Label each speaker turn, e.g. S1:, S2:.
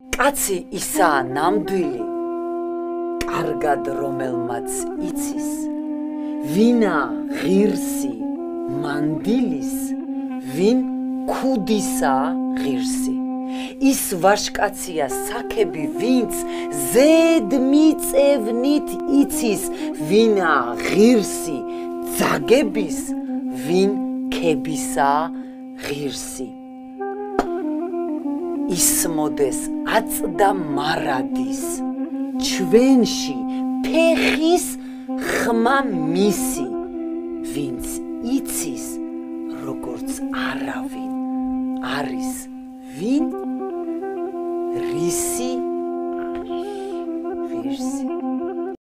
S1: კაცი ისაა ნამდვილი, კარგად რომელმაც იცის, ვინა ღირსი მანდილის, ვინ ქუდისა ღირსი. ის ვაჟკაცია საქები, ვინც ზედმიწევნით იცის, ვინა ღირსი ძაგების, ვინ ქებისა ღირსი. ისმოდეს აწდა მარადის, ჩვენში ფეხის ხმა მისი, ვინც იცის, როგორც არავინ არის, ვინ რისი ღირსი.